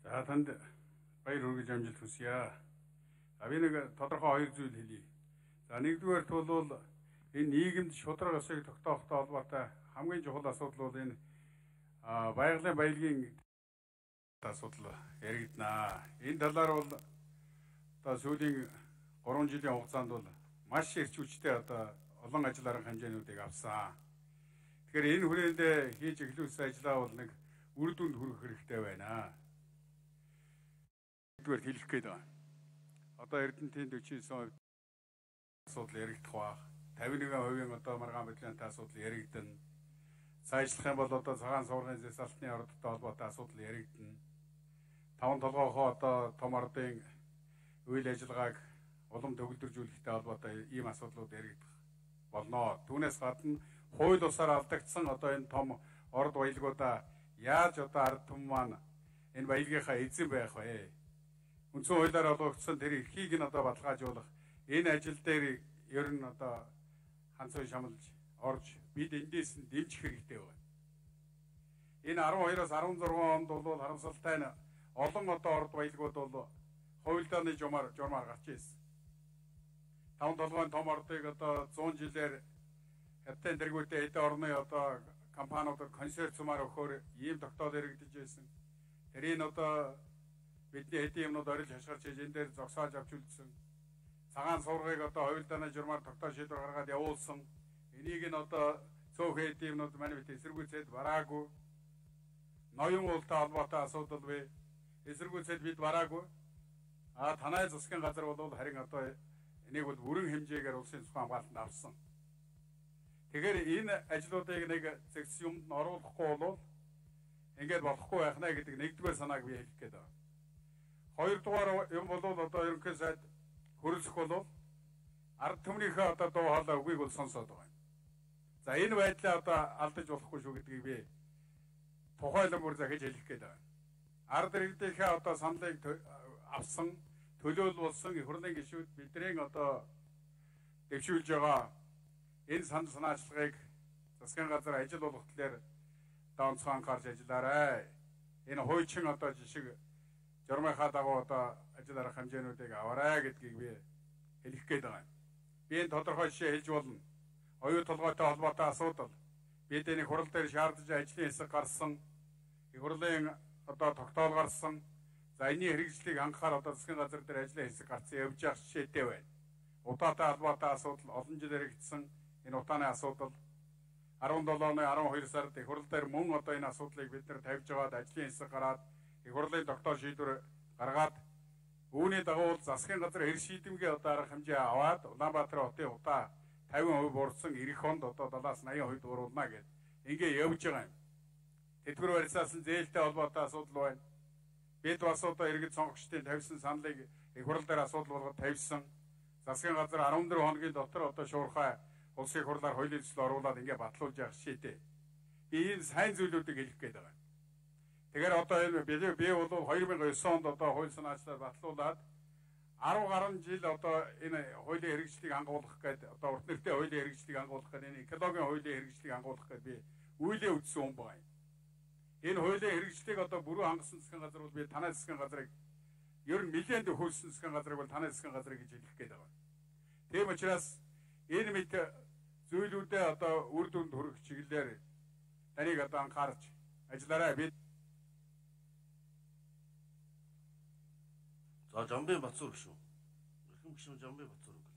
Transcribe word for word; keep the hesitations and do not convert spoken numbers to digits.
За танд баяр хүргэж амжилт хүсье. За би нэг тодорхой хоёр зүйл хэлье. За нэгдүгээрт бол энэ нийгэмд шудраг ёсыг тогтоохтой холбоотой хамгийн чухал асуудал бол энэ байгалийн баялагын асуудал яригдана. Энэ талаар бол одоо сүүлийн гурван жилийн хугацаанд бол маш эрч хүчтэй одоо олон ажил арга хэмжээнүүдийг авсан. Тэгэхээр энэ хүрээндээ хийж эхлүүлсэн ажлаа бол нэг үр дүнд хүрэх хэрэгтэй байна. Нэгдүгээр хэлэх гээд байна. Одоо Эрдэнэтийн дөчийн сон асуудал яригдах баг. тавин нэгэн хувийн одоо маргаан бодлонтой асуудал яригдана. Цаашлах юм бол одоо цагаан суургын засалтны ордтой холбоотой асуудал яригдана. Таван толгойхоо одоо том ардын үйл ажиллагааг улам төгөлдржүүлэхтэй холбоотой ийм асуудлууд яригдах болно. Түүнээс гадна хууль бусаар алдагдсан одоо энэ том орд баялагуудаа яаж одоо ард түмэн маань энэ баялагынхаа эзэн байх вэ? Үндсэн хуулиар олгогдсон тэр эрхийг нь одоо баталгаажуулах энэ ажил дээр ер нь одоо ханцуу шамлж орж бид эндээс нь дэмжих хэрэгтэй байна. Энэ арван хоёроос арван зургаан онд бол харамсалтай нь олон одоо орд баялагууд бол хуульдааны журмаар журмаар гарч ирсэн. Таван толгойн том ордыг одоо зуун жилээр хятадын тэргүүтэй эдийн орны одоо компаниудад консорциумаар өгөхөөр ийм тогтоол яригдж байсан. Тэрийг одоо бидний эдийн юмнууд орилж хашгирч энэ дээр зогсоож авч үлдсэн. Цагаан суургыг одоо хуульдааны журмаар тогтоол шийдвэр гаргаад явуулсан. Энийг нь одоо цөөхөн эдийн юмнууд манай бид эсэргүүцээд бараагүй. Ноён уултай холбоотой асуудал вэ? Эсэргүүцээд бид бараагүй. А танай засгийн газар бол харин одоо энийг бол бүрэн хэмжээгээр улсын цэцэн хамгаалтанд авсан. Тэгэхээр энэ ажлуудыг нэг зэгс юмд нь оруулахгүй бол ингээд болохгүй байх нэ гэдэг нэгдүгээр санааг би хэлэх гээд байна. Хоёрдугаар юм бол одоо ерөнхий сайд хөрөлцөх бол ард түмнийхээ одоо дуу хоолой үгийг бол сонсоод байгаа. За энэ байдлаа одоо алдаж болохгүй шүү гэдгийг би тухайлан бүр захиж хэлэх гээд байна. Ард иргэдийнхээ одоо саналыг авсан төлөөлүүлсэн их хурлын гишүүд бидний одоо дэвшүүлж байгаа энэ санал санаачлагыг засгийн газар ажил болгох талаар даанцхан анхаарч ажиллаарай. Энэ хуучин одоо жишг журмынхаа дагуу одоо ажил арга хэмжээнүүдийг аваарай гэдгийг би хэлэх гээд байгаа юм. Би энэ тодорхой жишээ хэлж болно. Оюу толгойтой холбоотой асуудал бид энэ хурал дээр шаардж ажлын хэсэг гарсан, их хурлын одоо тогтоол гарсан. За энэний хэрэгжлийг анхаар одоо засгийн газар дээр ажлын хэсэг гарсан явж явах жишээтэй байна. Утаатай холбоотой асуудал олон жил яригдсан энэ утааны асуудал арван долоо оны арван хоёр сард их хурал дээр мөн одоо энэ асуудлыг бид нэр тавьж байгаад ажлын хэсэг гараад их хурлын тогтоол шийдвэр гаргаад үүний дагуу засгийн газар хэр шийдэмгээ одоо арга хэмжээ аваад Улаанбаатар хотын утаа тавин хувь буурсан эх хонд одоо долоос наян хувьд бууруулна гэд ингээ явж байгаа юм. Тэтгэвэр барьцаасан зээлтэй холбоотой асуудал байна. Бид бас одоо иргэд сонгогчдын тавьсан саналыг их хурал дээр асуудал болгоод тавьсан. Засгийн газар арван дөрвөн хоногийн дотор одоо шуурхай улсын хурлаар хуулийн төсөл оруулаад ингээ батлуулж явах шийдээ. Би энэ сайн зүйлүүдийг хэлэх гээд байгаа. Тэгэхээр одоо энэ би би бол хоёр мянган и девять онд одоо хууль санаачлаар батлуулаад арван гаруй жил одоо энэ хуулийн хэрэгжлийг хангуулах гэдэг одоо урт нэртэй хуулийн хэрэгжлийг хангуулах гэдэг энэ экологийн хуулийн хэрэгжлийг хангуулах гэдэг би үйлээ үтсэн хүн байна. Энэ хуулийн хэрэгжлийг одоо бүрэн хангасан засгийн газар бол би танай засгийн газрыг ер нь нэлээд хөлсөн засгийн газрыг бол танай засгийн газрыг гэж хэлэх гээд байгаа. Тийм учраас энэ мэт зүйлүүдээ одоо үр дүнд хүрэх чиглэлээр таныг одоо анхаарч ажиллаарай. Бид За Жамбын Бацуур шүү. Эрхэм гишүүн Жамбын Бацуур.